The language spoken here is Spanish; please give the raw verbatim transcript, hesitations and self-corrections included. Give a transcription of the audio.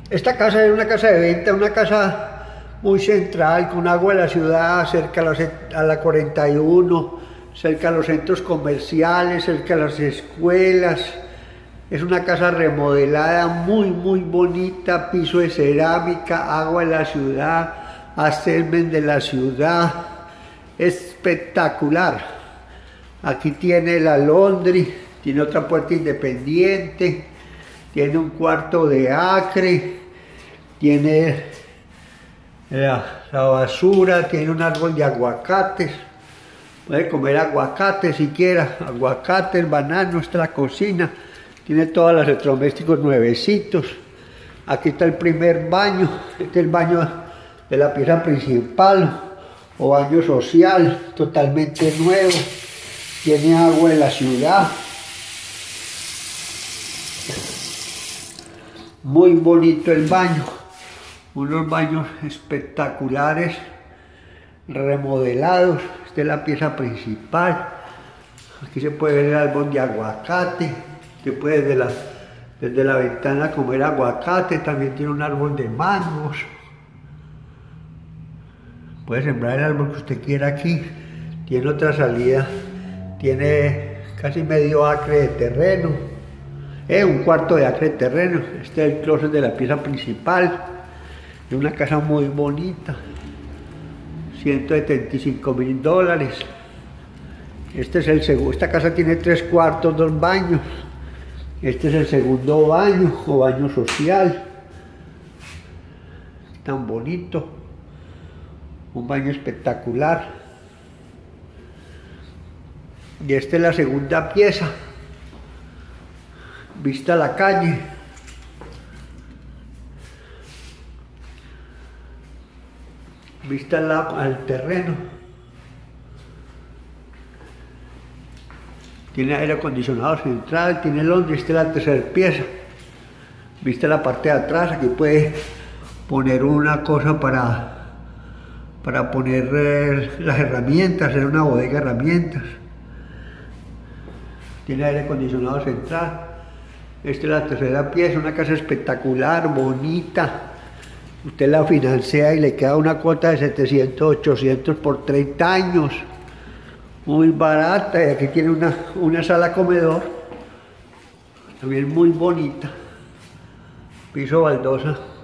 Esta casa es una casa de venta, una casa muy central, con agua de la ciudad, cerca a la, a la cuarenta y uno, cerca a los centros comerciales, cerca a las escuelas. Es una casa remodelada, muy, muy bonita, piso de cerámica, agua de la ciudad, acelmen de la ciudad, espectacular. Aquí tiene la laundry, tiene otra puerta independiente, tiene un cuarto de acre, tiene la, la basura, tiene un árbol de aguacates, puede comer aguacate si quiera, aguacates, bananos, está la cocina, tiene todos los electrodomésticos nuevecitos. Aquí está el primer baño, este es el baño de la pieza principal o baño social, totalmente nuevo, tiene agua de la ciudad. Muy bonito el baño, unos baños espectaculares, remodelados. Esta es la pieza principal. Aquí se puede ver el árbol de aguacate, se puede desde la, desde la ventana comer aguacate, también tiene un árbol de mangos. Puede sembrar el árbol que usted quiera aquí, tiene otra salida, tiene casi medio acre de terreno. Es un cuarto de acre de terreno. Este es el closet de la pieza principal. Es una casa muy bonita. ciento setenta y cinco mil dólares. Este es el segundo. Esta casa tiene tres cuartos, dos baños. Este es el segundo baño o baño social. Tan bonito. Un baño espectacular. Y esta es la segunda pieza. Vista a la calle, vista al, al terreno, tiene aire acondicionado central, tiene laundry. Esta es la tercera pieza, vista la parte de atrás. Aquí puede poner una cosa para, para poner eh, las herramientas, hacer una bodega de herramientas, tiene aire acondicionado central. Esta es la tercera pieza, una casa espectacular, bonita. Usted la financia y le queda una cuota de setecientos, ochocientos por treinta años. Muy barata. Y aquí tiene una, una sala comedor, también muy bonita. Piso baldosa.